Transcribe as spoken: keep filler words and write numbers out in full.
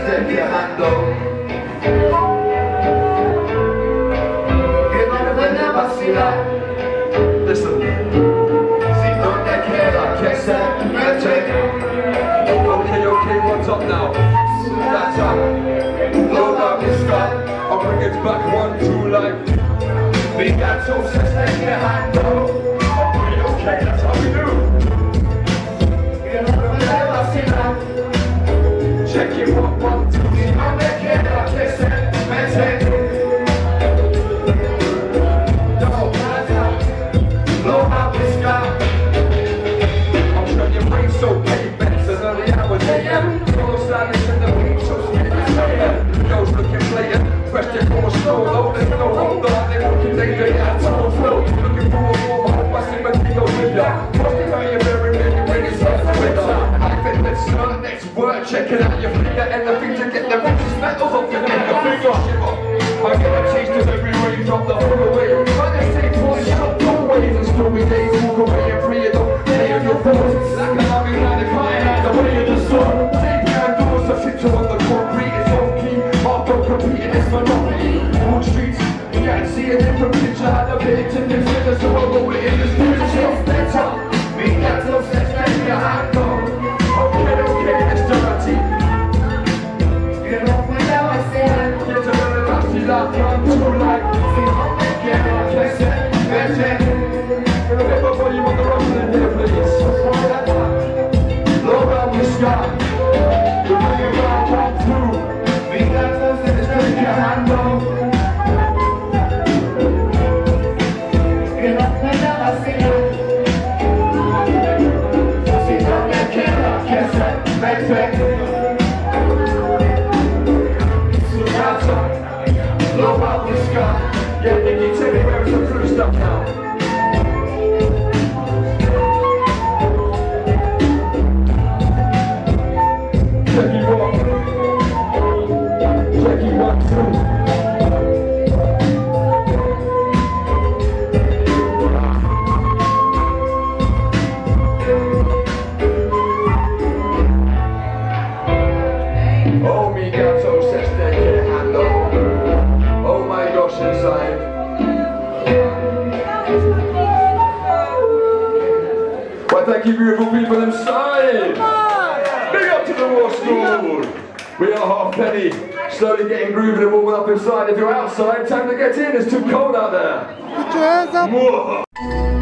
step your hand up. You know they never see that. Listen. See, don't they care like Kessa, magic. Okay, okay, what's up now? That's up. Load up this guy. I'll bring it back one, two, like. We got so sex, step your hand up. Okay, okay, that's how we do. You know they never see that. Check it, one, one, two, three. I'm the kid like this, magic. Don't matter. Blow out this guy. I'm sure your brain's so pavement. As early hours A M. Follow silence in the beat, so sweet as hell. Those looking blatant. Question for a slow low. There's no hold on. They're looking danger, yeah, it's all flow. Looking for a warm hope. I see my ego with ya. Posting how you're very, very, very soft with ya. I think let's start next word. Checking out your finger and the thing to get the precious metals off your finger. Finger shiver. I get a taste of every way you drop the whole away. But they say boys, shut go away. And stormy days walk away and free it up. Lay on your force. Like a loving line of fire out the way of the sun. Take your doors, the picture on the concrete is on key. Mark on competing, it's monopoly. Wall streets, you can't see a different picture. Had a bit to consider, so I'll go in the spirit. It's better. We got no sex, make your hand go. Okay, okay, it's dirty. You know we never see it. Get to know the nasty love, come to like. See how they get it, kiss it, magic. Remember for you on the road in here, please. Low down the sky. We bring it round, round through. We got no sex, make your hand go. You know we never see it. See how they get it, kiss it, magic. Blow out the sky. Yeah, Nicky, tell me where some true stuff now. Jackie one, Jackie one, two. Oh, me got so sex that can't handle. Oh my gosh, inside. Well, thank you beautiful people inside. Big up to the Raw School. We are Halfpenny, slowly getting grooving and warming up inside. If you're outside, time to get in. It's too cold out there. Put your hands up. Mwah.